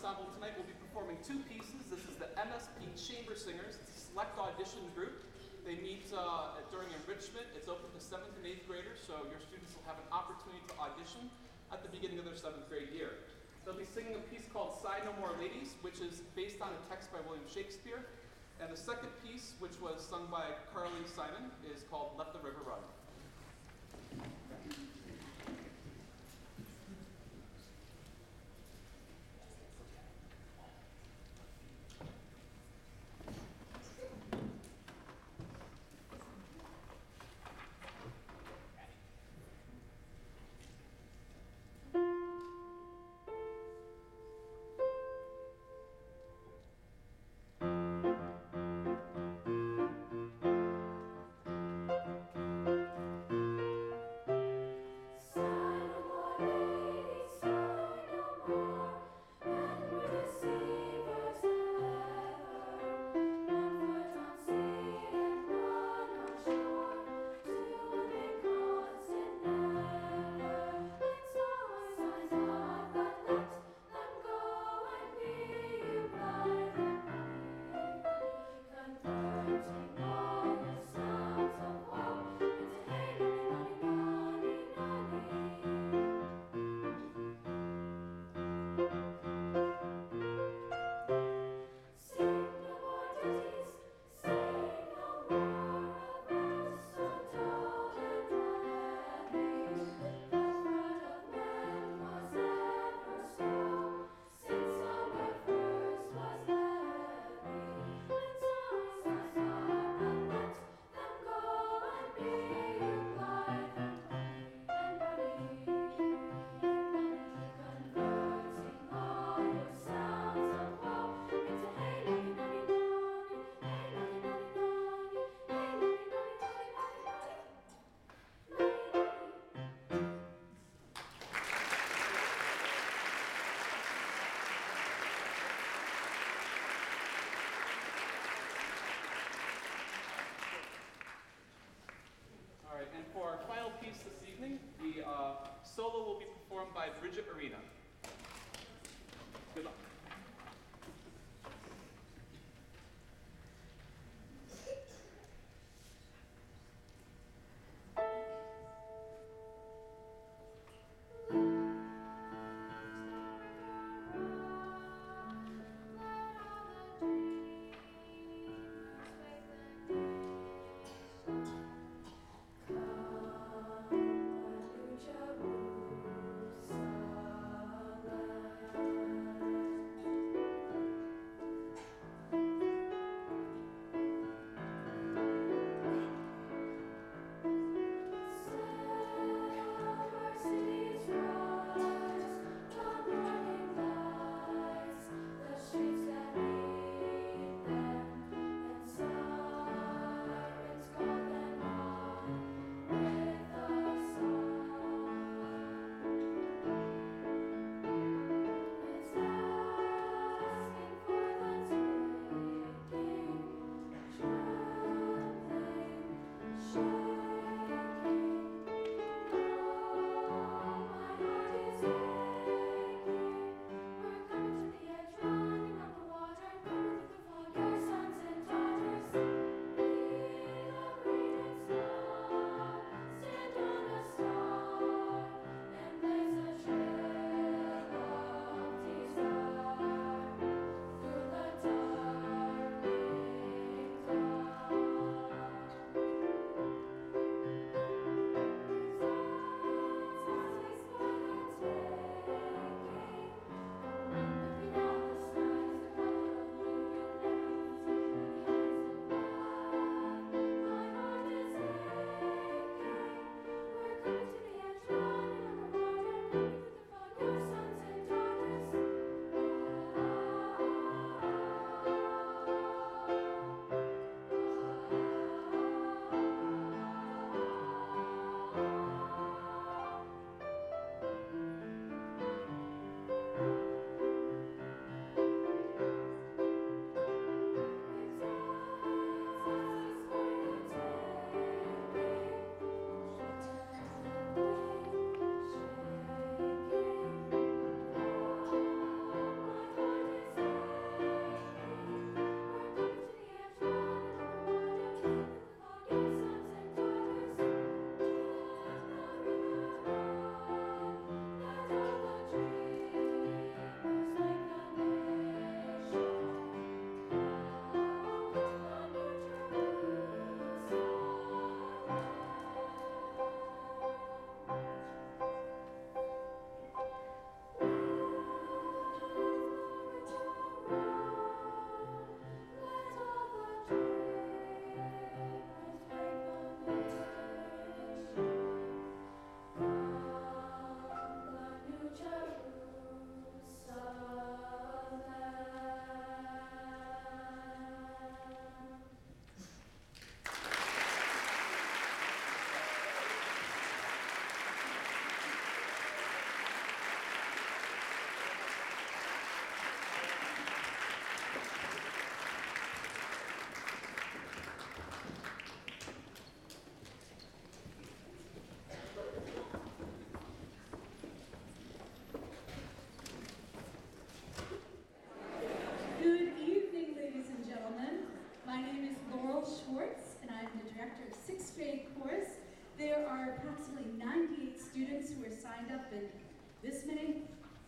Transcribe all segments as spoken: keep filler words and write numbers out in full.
ensemble tonight will be performing two pieces. This is the M S P Chamber Singers. It's a select audition group. They meet uh, during enrichment. It's open to seventh and eighth graders, so your students will have an opportunity to audition at the beginning of their seventh grade year. They'll be singing a piece called Sigh No More Ladies, which is based on a text by William Shakespeare. And the second piece, which was sung by Carly Simon, is called Let the River Run. By Bridget Arena. Good luck. Jerusalem.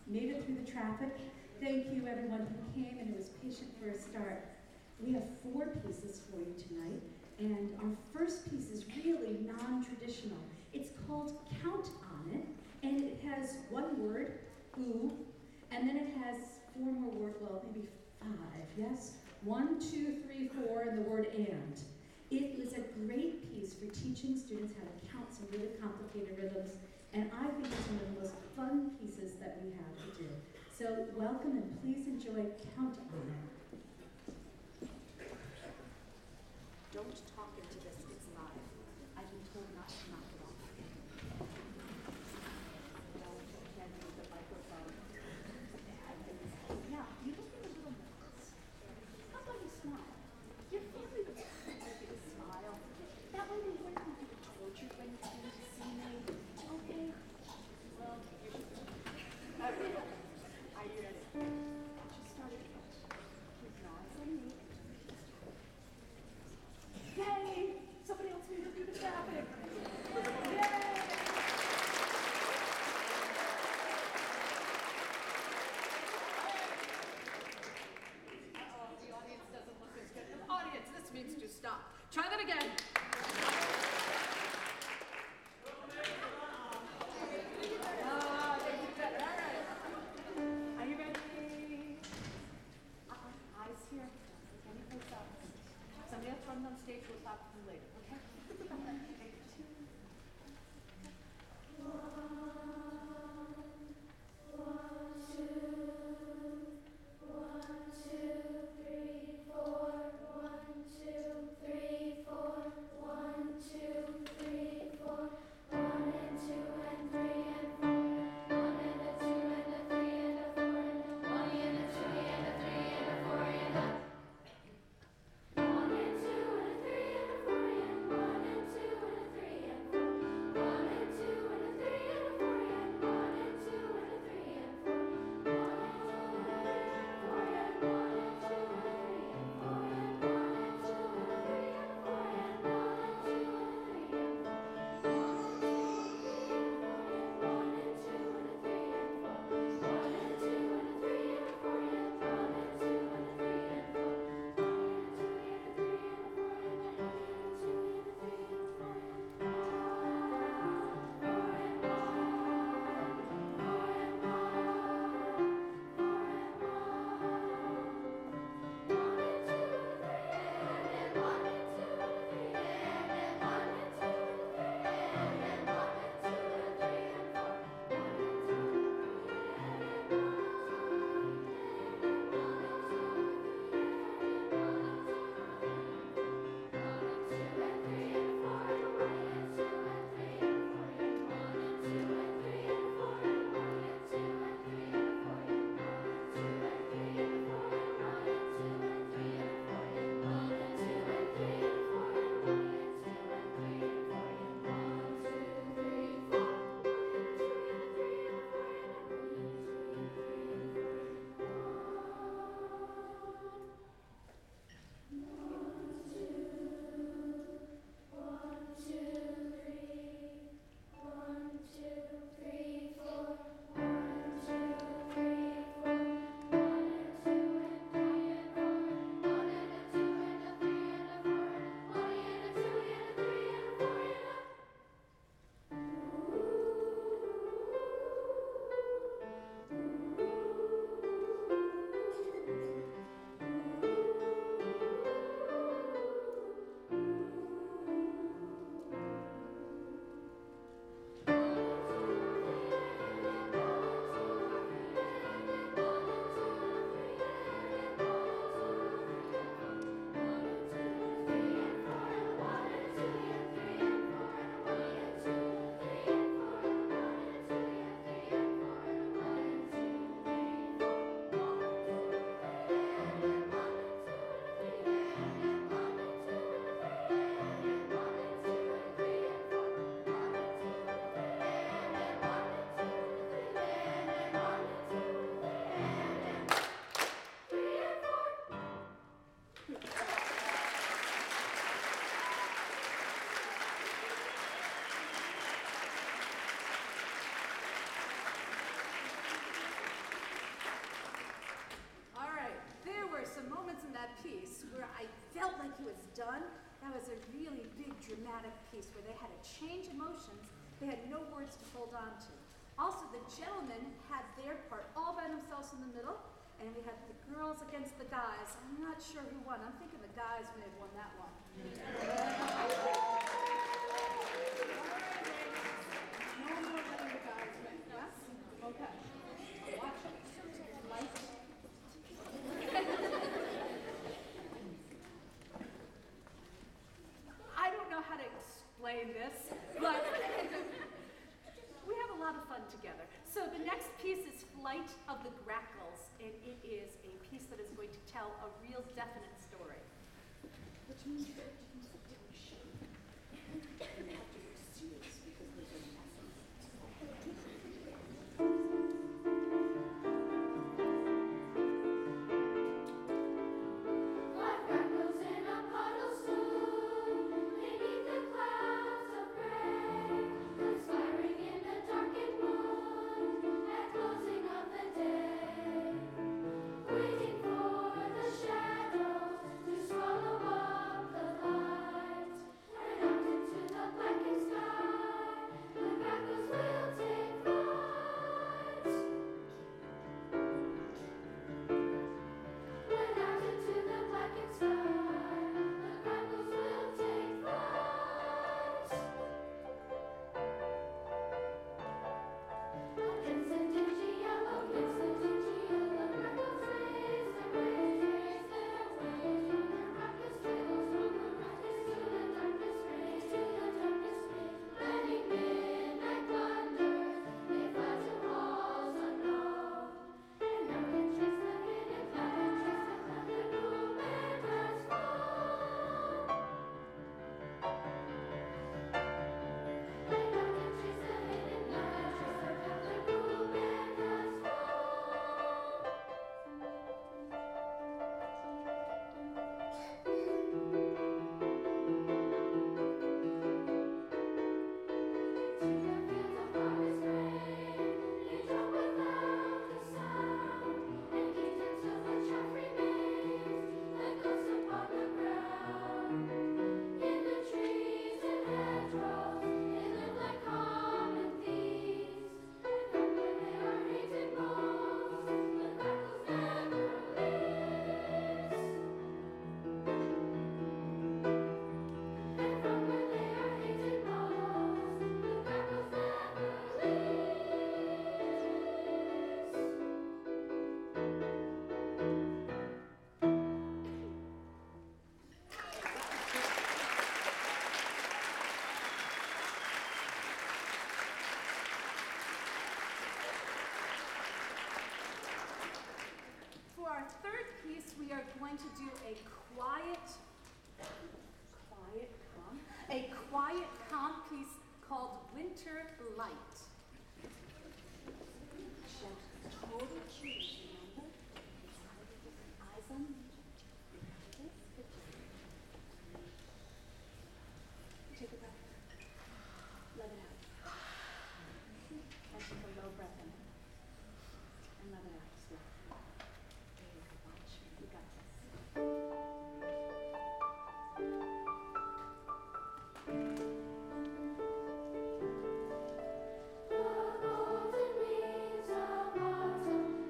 made it through the traffic. Thank you everyone who came and who was patient for a start. We have four pieces for you tonight, and our first piece is really non-traditional. It's called Count On It, and it has one word, ooh, and then it has four more words, well, maybe five, yes? One, two, three, four, and the word and. It was a great piece for teaching students how to count some really complicated rhythms, and I think it's one of the most fun pieces that we have to do. So welcome and please enjoy Count On It. Don't talk into this, it's live. I've been told not to knock it off. No, you can't use the microphone. Now, you look a little nervous. How about you smile? Your family would like you to smile. That way they wouldn't have to be tortured when you came to see me. Okay? Well, you're okay. Are you ready? Just start it. Keep nods on me. Yay! Somebody else made it through the traffic. Yay! Uh-oh, the audience doesn't look as good. Audience, this means to stop. Try that again. Ah, they did better. All right. Are you ready? Uh-uh, eyes here. Any place else. Somebody else runs on stage, we'll talk to them later, okay? Take two. One, two, three, four. One, two, three, four. piece where I felt like it was done, that was a really big dramatic piece where they had to change emotions. They had no words to hold on to. Also, the gentlemen had their part all by themselves in the middle, and we had the girls against the guys. I'm not sure who won. I'm thinking the guys may have won that one. No more letting the guys win, yes? Okay. Watch it. Light. I don't know how to explain this, but we have a lot of fun together. So the next piece is Flight of the Grackles, and it is a piece that is going to tell a real definite story. Which means that you have to show. You have to look serious because there's a message. Life crackles in a puddle soon, beneath the clouds of gray, conspiring in the darkened moon at closing of the day, waiting for the shadows to swallow up the light, and out into the blackened sky, the crackles will take flight. Went out into the blackened sky, the crackles will take flight. Against the dingy yellow, against the dingy yellow, crackles raise their waves, raise their waves from the rocket's trails, from the rockets to the darkness rays, to the darkness rays. Landing midnight thunders, they fly to halls unknown. And now we can trace the hidden cloud, trace the cloud that grew and has fallen. And now we can trace the hidden cloud, trace the cloud that grew and has To the fields of harvest grain, you drop without a sound, and gaze until the chaff remains, that goes upon the ground. In the trees and hedgerows, they live like common thieves, and from where they are hated most, the crackles never leaves. And from where they are hated most, the crackles never leaves. For our third piece, we are going to do a quiet, quiet, calm, a quiet, calm piece called Winter Light. Total cues, remember? Eyes on me. This, good job. Take a breath. Let it out. And take a low breath in. And let it out. Slow. There you go. Watch. You got this. The golden leaves of autumn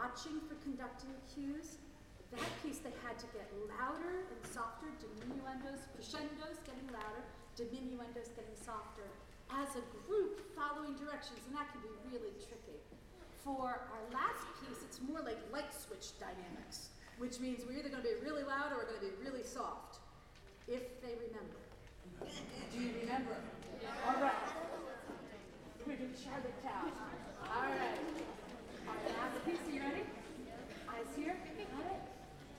watching for conducting cues. That piece they had to get louder and softer, diminuendos, crescendos getting louder, diminuendos getting softer, as a group following directions, and that can be really tricky. For our last piece, it's more like light switch dynamics, which means we're either going to be really loud or we're going to be really soft, if they remember. Do you remember? All right. We're doing Charlotte Town. All right. All right, now the piece, are you ready? Eyes here. Got it?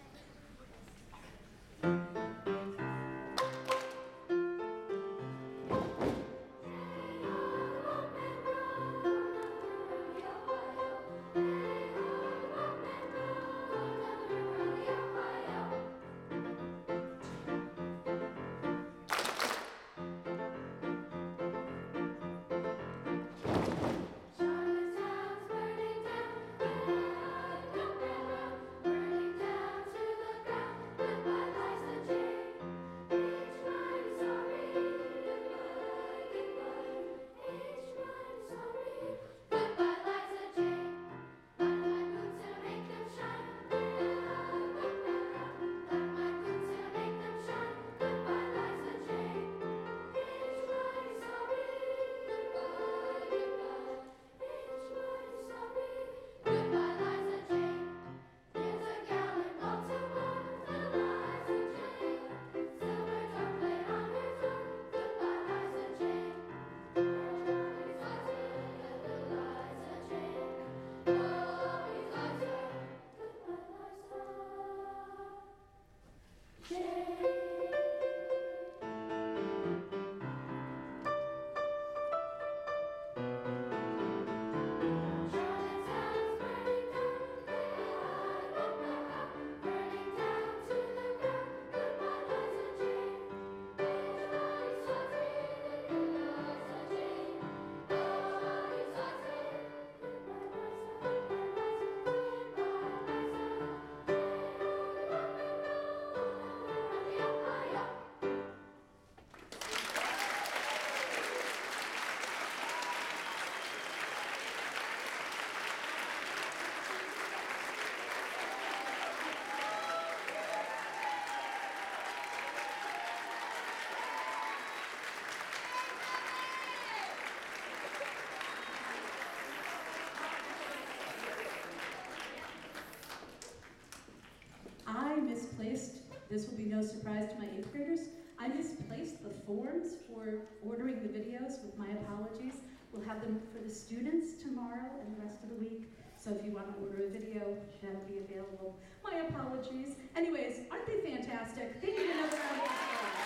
Misplaced, this will be no surprise to my eighth graders, I misplaced the forms for ordering the videos, with my apologies. We'll have them for the students tomorrow and the rest of the week, so if you want to order a video, that'll be available. My apologies. Anyways, aren't they fantastic? Thank you for another round of applause.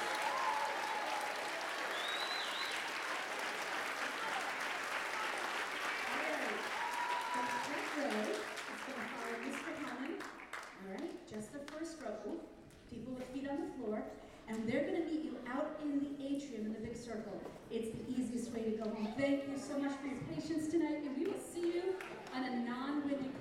All right, that's first row. It's going to follow Mister Hammond. All right, just the first row, people with feet on the floor, and they're going to meet you out in the atrium in the big circle. It's the easiest way to go home. Thank you so much for your patience tonight, and we will see you on a non-windy